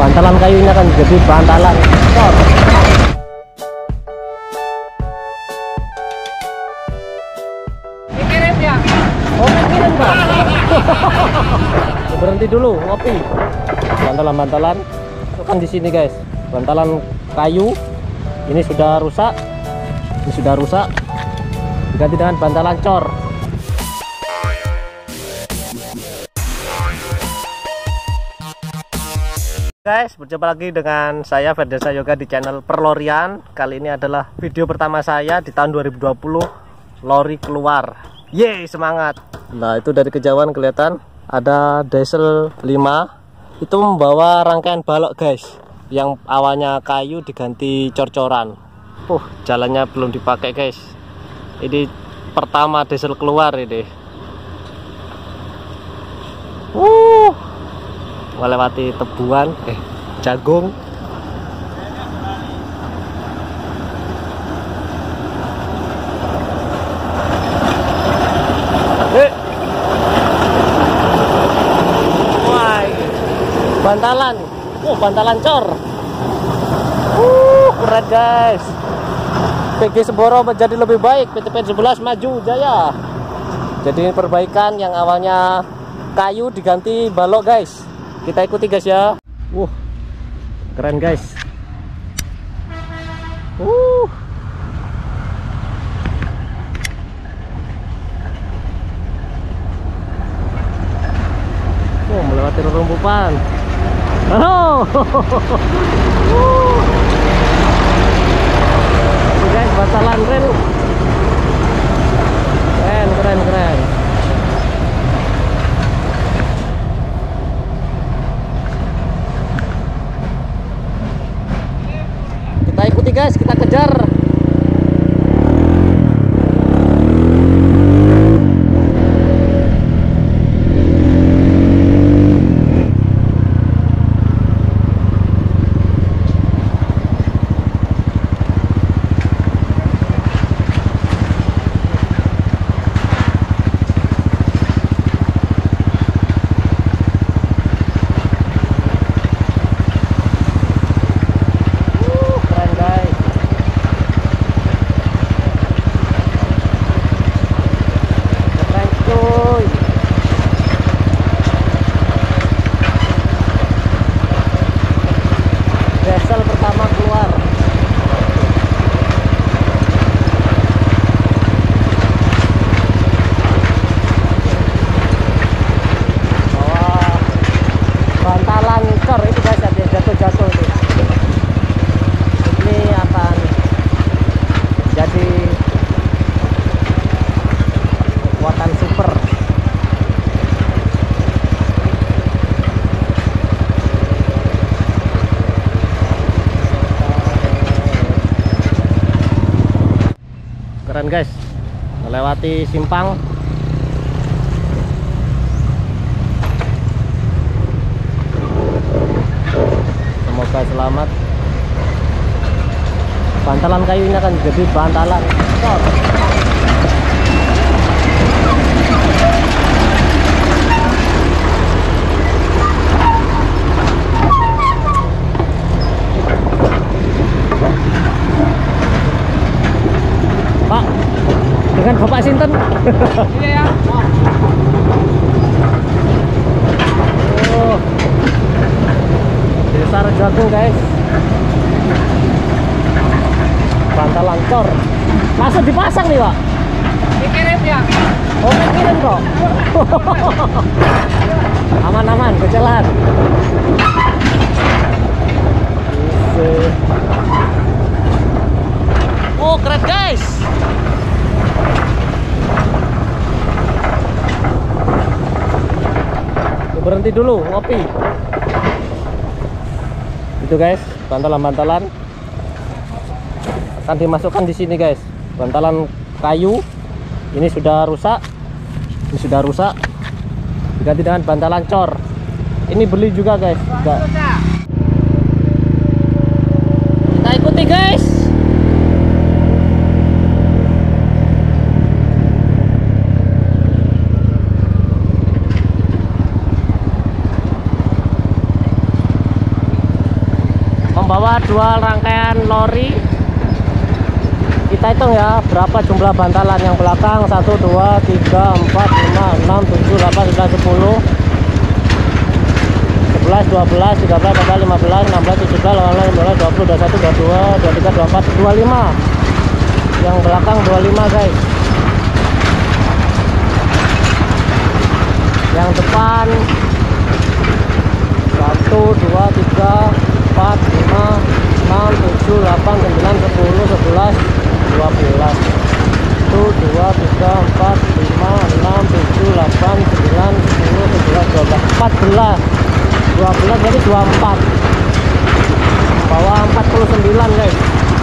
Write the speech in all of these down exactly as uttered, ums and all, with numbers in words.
bantalan kayunya kan jadi bantalan cor. Pikirin ya. Oh, pikirin Bang. Berhenti dulu ngopi. Bantalan-bantalan itu kan di sini guys, bantalan kayu ini sudah rusak, ini sudah rusak, diganti dengan bantalan cor. Guys, berjumpa lagi dengan saya Ferdesa Yoga di channel Perlorian. Kali ini adalah video pertama saya di tahun dua ribu dua puluh. Lori keluar, yeay, semangat. Nah, itu dari kejauhan kelihatan ada diesel lima. Itu membawa rangkaian balok guys, yang awalnya kayu diganti cor-coran. Uh, jalannya belum dipakai guys. Ini pertama diesel keluar ini. Uh melewati tebuan eh jagung. Eh. Wah, bantalan. Oh, bantalan cor. Uh, keren guys. P G Seboro menjadi lebih baik, P T P sebelas maju jaya. Jadi perbaikan yang awalnya kayu diganti balok guys. Kita ikuti guys ya. Uh, keren guys. Uh. Oh, melewati rerumpupan. Oh. Uh. Ini guys, bantalan rel. Keren, keren, keren. Kita ikuti guys, kita kejar. Keren guys, melewati simpang. Semoga selamat. Bantalan kayunya kan jadi bantalan cor. Pak, dengan Bapak Sinten. Iya ya. Oh, Desa Rejagung guys. Bantalan cor langsung dipasang nih Pak. Pikirin ya. Oh, pikirin kok. Aman-aman, berjalan. Oh, keren guys. Berhenti dulu ngopi. Itu guys, bantalan-bantalan akan dimasukkan di sini guys. Bantalan kayu ini sudah rusak, ini sudah rusak, diganti dengan bantalan cor. Ini beli juga guys. Juga. Kita ikuti guys. membawa dua rangkaian lori. Kita hitung ya berapa jumlah bantalan. Yang belakang satu, dua, tiga, empat, lima, enam, tujuh, delapan, sembilan, sepuluh, sebelas, dua belas, tiga belas, empat belas, lima belas, enam belas, tujuh belas, delapan belas, sembilan belas, dua puluh, dua puluh satu, dua puluh dua, dua puluh tiga, dua puluh empat, dua puluh lima. Yang belakang dua puluh lima guys. Yang depan satu, dua, tiga, empat, lima, enam, tujuh, delapan, sembilan, sepuluh, sebelas, dua belas. satu, dua, tiga, empat, lima, enam, tujuh, delapan, sembilan, sepuluh, sebelas, dua belas, empat belas. dua belas jadi dua puluh empat. Bawa empat puluh sembilan guys.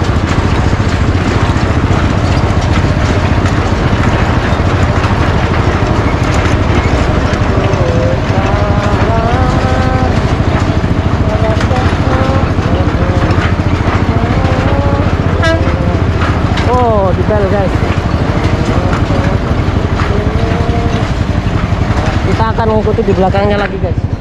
Oh, di bel guys. Kita akan mengikuti di belakangnya lagi guys.